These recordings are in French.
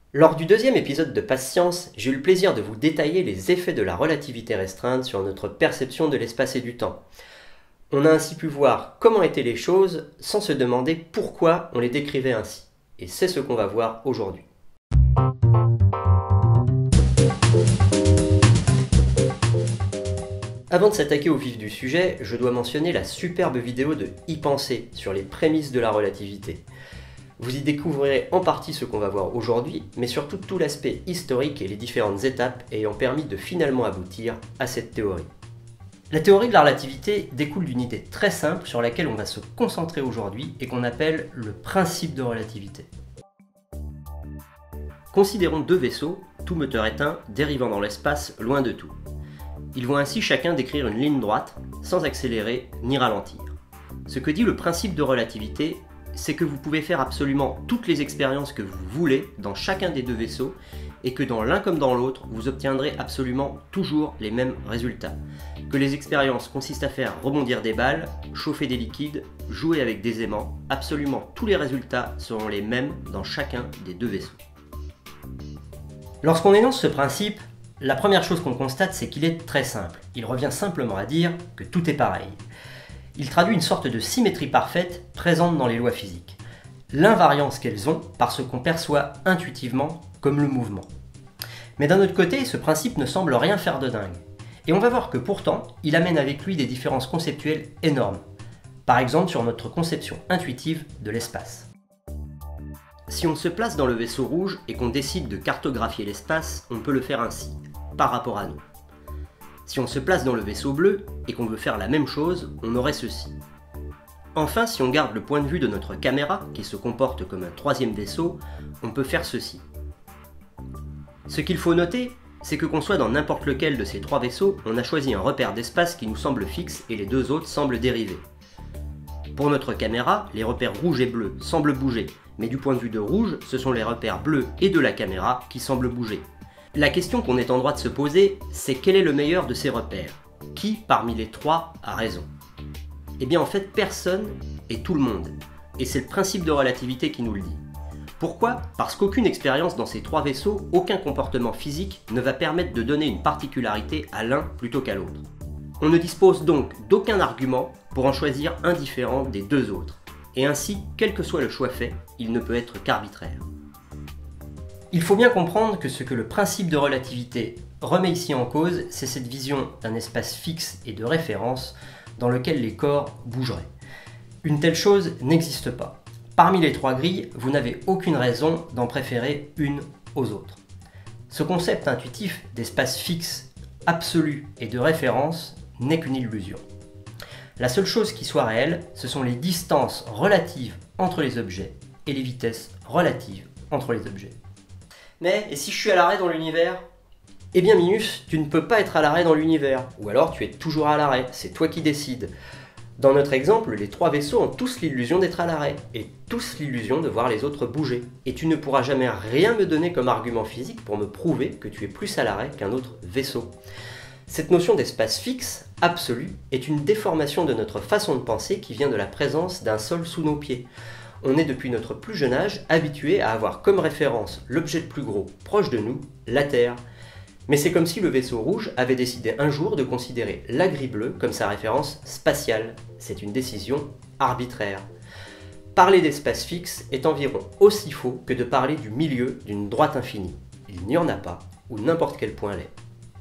Lors du deuxième épisode de Patience, j'ai eu le plaisir de vous détailler les effets de la relativité restreinte sur notre perception de l'espace et du temps. On a ainsi pu voir comment étaient les choses sans se demander pourquoi on les décrivait ainsi. Et c'est ce qu'on va voir aujourd'hui. Avant de s'attaquer au vif du sujet, je dois mentionner la superbe vidéo de Y penser sur les prémices de la relativité. Vous y découvrirez en partie ce qu'on va voir aujourd'hui, mais surtout tout l'aspect historique et les différentes étapes ayant permis de finalement aboutir à cette théorie. La théorie de la relativité découle d'une idée très simple sur laquelle on va se concentrer aujourd'hui et qu'on appelle le principe de relativité. Considérons deux vaisseaux, tout moteur éteint, dérivant dans l'espace loin de tout. Ils vont ainsi chacun décrire une ligne droite, sans accélérer ni ralentir. Ce que dit le principe de relativité, c'est que vous pouvez faire absolument toutes les expériences que vous voulez dans chacun des deux vaisseaux et que dans l'un comme dans l'autre, vous obtiendrez absolument toujours les mêmes résultats. Que les expériences consistent à faire rebondir des balles, chauffer des liquides, jouer avec des aimants, absolument tous les résultats seront les mêmes dans chacun des deux vaisseaux. Lorsqu'on énonce ce principe, la première chose qu'on constate, c'est qu'il est très simple. Il revient simplement à dire que tout est pareil. Il traduit une sorte de symétrie parfaite présente dans les lois physiques. L'invariance qu'elles ont par ce qu'on perçoit intuitivement comme le mouvement. Mais d'un autre côté, ce principe ne semble rien faire de dingue. Et on va voir que pourtant, il amène avec lui des différences conceptuelles énormes. Par exemple sur notre conception intuitive de l'espace. Si on se place dans le vaisseau rouge et qu'on décide de cartographier l'espace, on peut le faire ainsi, par rapport à nous. Si on se place dans le vaisseau bleu et qu'on veut faire la même chose, on aurait ceci. Enfin, si on garde le point de vue de notre caméra, qui se comporte comme un troisième vaisseau, on peut faire ceci. Ce qu'il faut noter, c'est que qu'on soit dans n'importe lequel de ces trois vaisseaux, on a choisi un repère d'espace qui nous semble fixe et les deux autres semblent dérivés. Pour notre caméra, les repères rouge et bleu semblent bouger, mais du point de vue de rouge, ce sont les repères bleus et de la caméra qui semblent bouger. La question qu'on est en droit de se poser, c'est quel est le meilleur de ces repères? Qui, parmi les trois, a raison? Eh bien en fait, personne et tout le monde. Et c'est le principe de relativité qui nous le dit. Pourquoi? Parce qu'aucune expérience dans ces trois vaisseaux, aucun comportement physique ne va permettre de donner une particularité à l'un plutôt qu'à l'autre. On ne dispose donc d'aucun argument pour en choisir un différent des deux autres. Et ainsi, quel que soit le choix fait, il ne peut être qu'arbitraire. Il faut bien comprendre que ce que le principe de relativité remet ici en cause, c'est cette vision d'un espace fixe et de référence dans lequel les corps bougeraient. Une telle chose n'existe pas. Parmi les trois grilles, vous n'avez aucune raison d'en préférer une aux autres. Ce concept intuitif d'espace fixe, absolu et de référence n'est qu'une illusion. La seule chose qui soit réelle, ce sont les distances relatives entre les objets et les vitesses relatives entre les objets. Mais, et si je suis à l'arrêt dans l'univers? Eh bien Minus, tu ne peux pas être à l'arrêt dans l'univers, ou alors tu es toujours à l'arrêt, c'est toi qui décides. Dans notre exemple, les trois vaisseaux ont tous l'illusion d'être à l'arrêt, et tous l'illusion de voir les autres bouger. Et tu ne pourras jamais rien me donner comme argument physique pour me prouver que tu es plus à l'arrêt qu'un autre vaisseau. Cette notion d'espace fixe, absolu, est une déformation de notre façon de penser qui vient de la présence d'un sol sous nos pieds. On est depuis notre plus jeune âge habitué à avoir comme référence l'objet le plus gros proche de nous, la Terre. Mais c'est comme si le vaisseau rouge avait décidé un jour de considérer la grille bleue comme sa référence spatiale. C'est une décision arbitraire. Parler d'espace fixe est environ aussi faux que de parler du milieu d'une droite infinie. Il n'y en a pas, ou n'importe quel point l'est.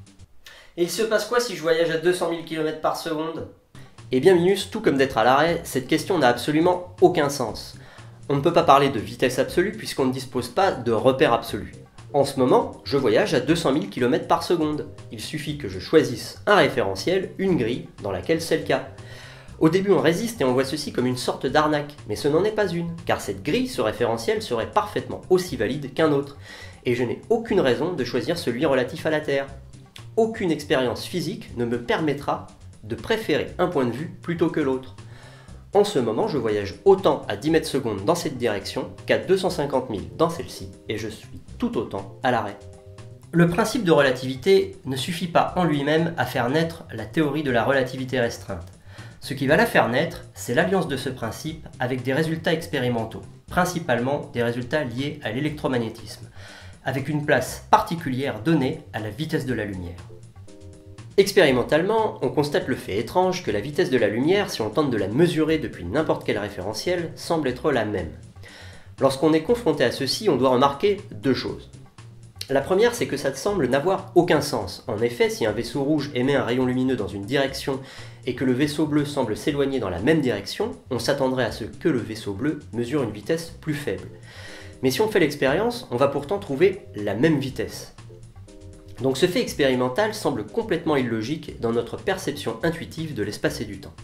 Et il se passe quoi si je voyage à 200 000 km par seconde? Eh bien Minus, tout comme d'être à l'arrêt, cette question n'a absolument aucun sens. On ne peut pas parler de vitesse absolue puisqu'on ne dispose pas de repère absolu. En ce moment, je voyage à 200 000 km par seconde. Il suffit que je choisisse un référentiel, une grille, dans laquelle c'est le cas. Au début on résiste et on voit ceci comme une sorte d'arnaque, mais ce n'en est pas une, car cette grille, ce référentiel, serait parfaitement aussi valide qu'un autre. Et je n'ai aucune raison de choisir celui relatif à la Terre. Aucune expérience physique ne me permettra de préférer un point de vue plutôt que l'autre. En ce moment, je voyage autant à 10 mètres secondes dans cette direction qu'à 250 000 dans celle-ci, et je suis tout autant à l'arrêt. Le principe de relativité ne suffit pas en lui-même à faire naître la théorie de la relativité restreinte. Ce qui va la faire naître, c'est l'alliance de ce principe avec des résultats expérimentaux, principalement des résultats liés à l'électromagnétisme. avec une place particulière donnée à la vitesse de la lumière. Expérimentalement, on constate le fait étrange que la vitesse de la lumière, si on tente de la mesurer depuis n'importe quel référentiel, semble être la même. Lorsqu'on est confronté à ceci, on doit remarquer deux choses. La première, c'est que ça semble n'avoir aucun sens. En effet, si un vaisseau rouge émet un rayon lumineux dans une direction et que le vaisseau bleu semble s'éloigner dans la même direction, on s'attendrait à ce que le vaisseau bleu mesure une vitesse plus faible. Mais si on fait l'expérience, on va pourtant trouver la même vitesse. Donc ce fait expérimental semble complètement illogique dans notre perception intuitive de l'espace et du temps.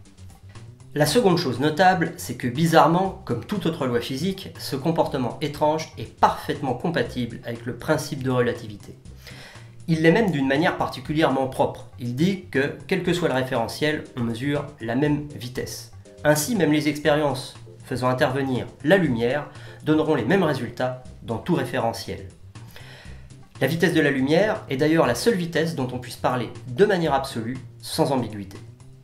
La seconde chose notable, c'est que bizarrement, comme toute autre loi physique, ce comportement étrange est parfaitement compatible avec le principe de relativité. Il l'est même d'une manière particulièrement propre. Il dit que, quel que soit le référentiel, on mesure la même vitesse. Ainsi, même les expériences faisant intervenir la lumière donneront les mêmes résultats dans tout référentiel. La vitesse de la lumière est d'ailleurs la seule vitesse dont on puisse parler de manière absolue, sans ambiguïté.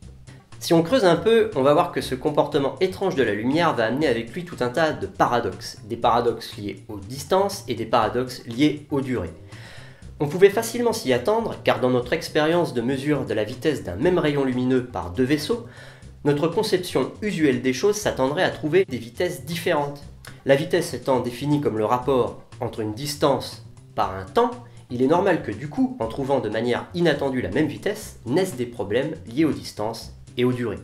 Si on creuse un peu, on va voir que ce comportement étrange de la lumière va amener avec lui tout un tas de paradoxes. Des paradoxes liés aux distances et des paradoxes liés aux durées. On pouvait facilement s'y attendre, car dans notre expérience de mesure de la vitesse d'un même rayon lumineux par deux vaisseaux, notre conception usuelle des choses s'attendrait à trouver des vitesses différentes. La vitesse étant définie comme le rapport entre une distance par un temps, il est normal que du coup, en trouvant de manière inattendue la même vitesse, naissent des problèmes liés aux distances et aux durées.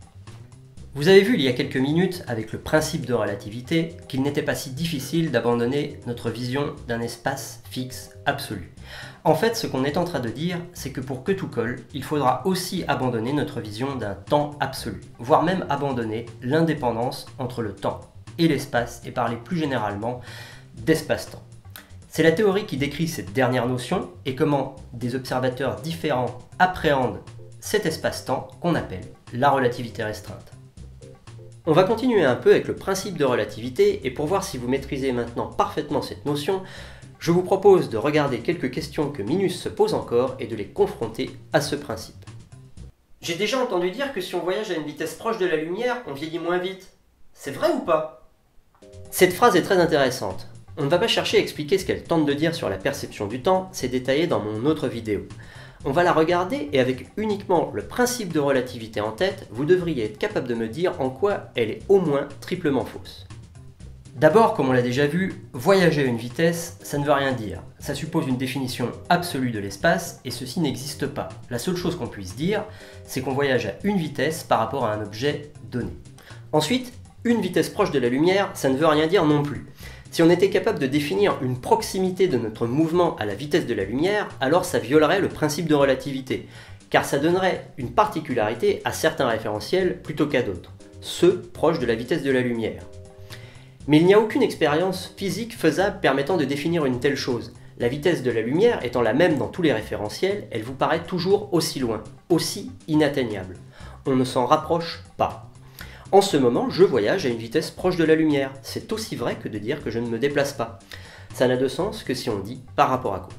Vous avez vu il y a quelques minutes, avec le principe de relativité, qu'il n'était pas si difficile d'abandonner notre vision d'un espace fixe absolu. En fait, ce qu'on est en train de dire, c'est que pour que tout colle, il faudra aussi abandonner notre vision d'un temps absolu, voire même abandonner l'indépendance entre le temps et l'espace, et parler plus généralement d'espace-temps. C'est la théorie qui décrit cette dernière notion et comment des observateurs différents appréhendent cet espace-temps qu'on appelle la relativité restreinte. On va continuer un peu avec le principe de relativité et pour voir si vous maîtrisez maintenant parfaitement cette notion, je vous propose de regarder quelques questions que Minus se pose encore et de les confronter à ce principe. J'ai déjà entendu dire que si on voyage à une vitesse proche de la lumière, on vieillit moins vite. C'est vrai ou pas? Cette phrase est très intéressante. On ne va pas chercher à expliquer ce qu'elle tente de dire sur la perception du temps, c'est détaillé dans mon autre vidéo. On va la regarder et avec uniquement le principe de relativité en tête, vous devriez être capable de me dire en quoi elle est au moins triplement fausse. D'abord, comme on l'a déjà vu, voyager à une vitesse, ça ne veut rien dire. Ça suppose une définition absolue de l'espace et ceci n'existe pas. La seule chose qu'on puisse dire, c'est qu'on voyage à une vitesse par rapport à un objet donné. Ensuite, une vitesse proche de la lumière, ça ne veut rien dire non plus. Si on était capable de définir une proximité de notre mouvement à la vitesse de la lumière, alors ça violerait le principe de relativité, car ça donnerait une particularité à certains référentiels plutôt qu'à d'autres, ceux proches de la vitesse de la lumière. Mais il n'y a aucune expérience physique faisable permettant de définir une telle chose. La vitesse de la lumière étant la même dans tous les référentiels, elle vous paraît toujours aussi loin, aussi inatteignable. On ne s'en rapproche pas. En ce moment, je voyage à une vitesse proche de la lumière. C'est aussi vrai que de dire que je ne me déplace pas. Ça n'a de sens que si on dit par rapport à quoi.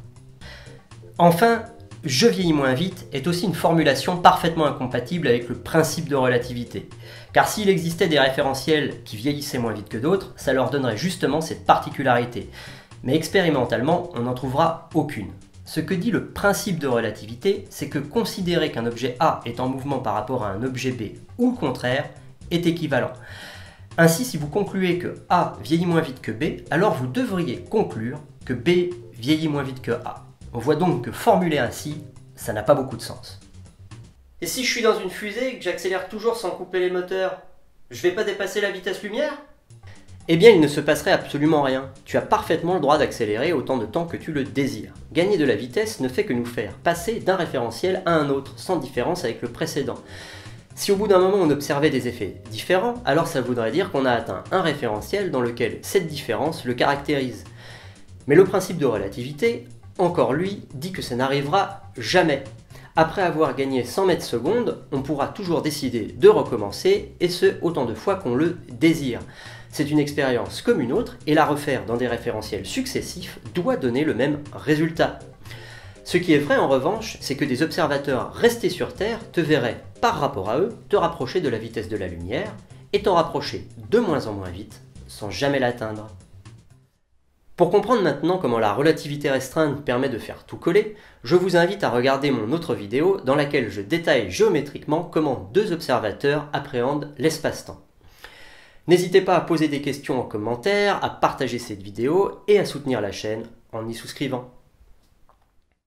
Enfin, je vieillis moins vite est aussi une formulation parfaitement incompatible avec le principe de relativité. Car s'il existait des référentiels qui vieillissaient moins vite que d'autres, ça leur donnerait justement cette particularité. Mais expérimentalement, on n'en trouvera aucune. Ce que dit le principe de relativité, c'est que considérer qu'un objet A est en mouvement par rapport à un objet B, ou le contraire, est équivalent. Ainsi, si vous concluez que A vieillit moins vite que B, alors vous devriez conclure que B vieillit moins vite que A. On voit donc que formuler ainsi, ça n'a pas beaucoup de sens. Et si je suis dans une fusée et que j'accélère toujours sans couper les moteurs, je vais pas dépasser la vitesse lumière? Eh bien, il ne se passerait absolument rien. Tu as parfaitement le droit d'accélérer autant de temps que tu le désires. Gagner de la vitesse ne fait que nous faire passer d'un référentiel à un autre, sans différence avec le précédent. Si au bout d'un moment on observait des effets différents, alors ça voudrait dire qu'on a atteint un référentiel dans lequel cette différence le caractérise. Mais le principe de relativité, encore lui, dit que ça n'arrivera jamais. Après avoir gagné 100 mètres secondes, on pourra toujours décider de recommencer, et ce autant de fois qu'on le désire. C'est une expérience comme une autre, et la refaire dans des référentiels successifs doit donner le même résultat. Ce qui est vrai en revanche, c'est que des observateurs restés sur Terre te verraient, par rapport à eux, te rapprocher de la vitesse de la lumière, et t'en rapprocher de moins en moins vite, sans jamais l'atteindre. Pour comprendre maintenant comment la relativité restreinte permet de faire tout coller, je vous invite à regarder mon autre vidéo dans laquelle je détaille géométriquement comment deux observateurs appréhendent l'espace-temps. N'hésitez pas à poser des questions en commentaire, à partager cette vidéo et à soutenir la chaîne en y souscrivant.